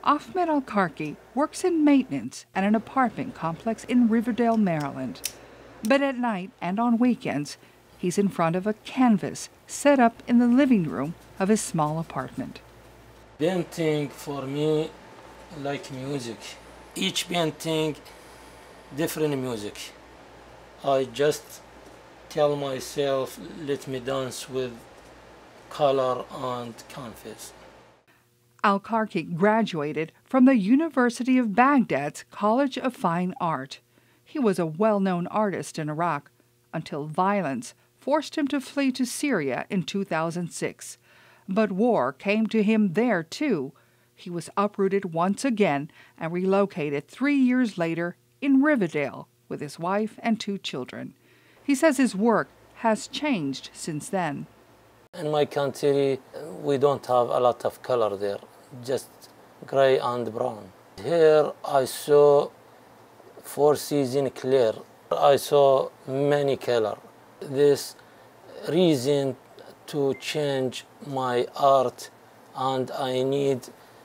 Ahmed Al-Karki works in maintenance at an apartment complex in Riverdale, Maryland. But at night and on weekends, he's in front of a canvas set up in the living room of his small apartment. Painting for me like music. Each painting, different music. I just tell myself, let me dance with color and canvas. Al-Karki graduated from the University of Baghdad's College of Fine Art. He was a well-known artist in Iraq until violence forced him to flee to Syria in 2006. But war came to him there, too. He was uprooted once again and relocated 3 years later in Riverdale with his wife and 2 children. He says his work has changed since then. In my country, we don't have a lot of color there, just gray and brown. Here I saw 4 seasons clear. I saw many color. This reason to change my art, and I need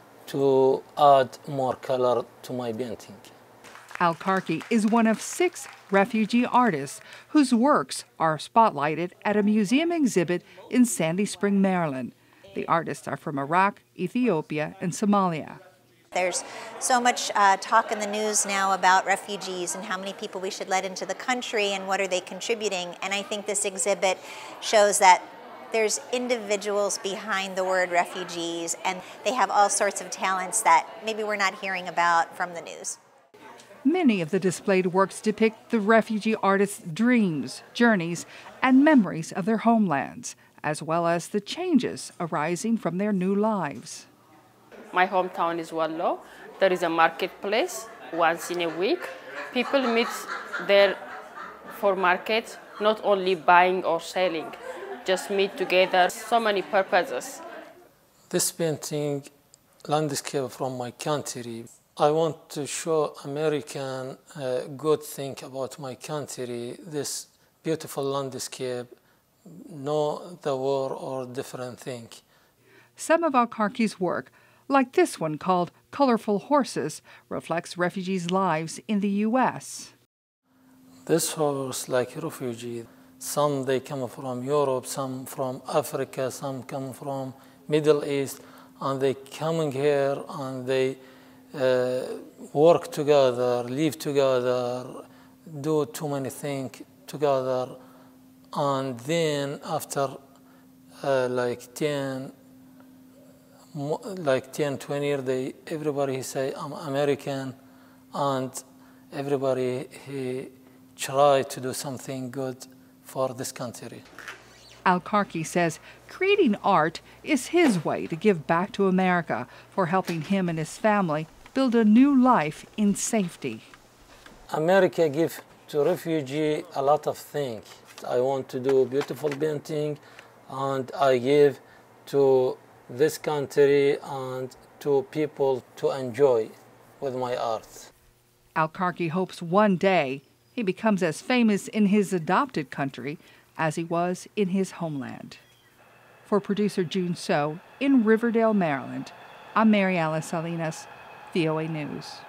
to add more color to my painting. Al-Karki is one of 6 refugee artists whose works are spotlighted at a museum exhibit in Sandy Spring, Maryland. The artists are from Iraq, Ethiopia, and Somalia. There's so much talk in the news now about refugees and how many people we should let into the country and what are they contributing. And I think this exhibit shows that there's individuals behind the word refugees, and they have all sorts of talents that maybe we're not hearing about from the news. Many of the displayed works depict the refugee artists' dreams, journeys, and memories of their homelands, as well as the changes arising from their new lives. My hometown is Wallo. There is a marketplace once in a week. People meet there for market, not only buying or selling, just meet together. So many purposes. This painting, landscape from my country, I want to show American good thing about my country, this beautiful landscape, not the war or different thing. Some of Al-Karki's work, like this one called Colorful Horses, reflects refugees' lives in the U.S. This horse, like refugee, some they come from Europe, some from Africa, some come from Middle East, and they coming here and they work together, live together, do too many things together, and then after like 10, 20 years, everybody say, I'm American, and everybody he try to do something good for this country. Al-Karki says creating art is his way to give back to America for helping him and his family build a new life in safety. America give to refugee a lot of things. I want to do beautiful painting, and I give to this country and to people to enjoy with my art. Al-Karki hopes one day he becomes as famous in his adopted country as he was in his homeland. For producer June So in Riverdale, Maryland, I'm Alice Salinas, VOA News.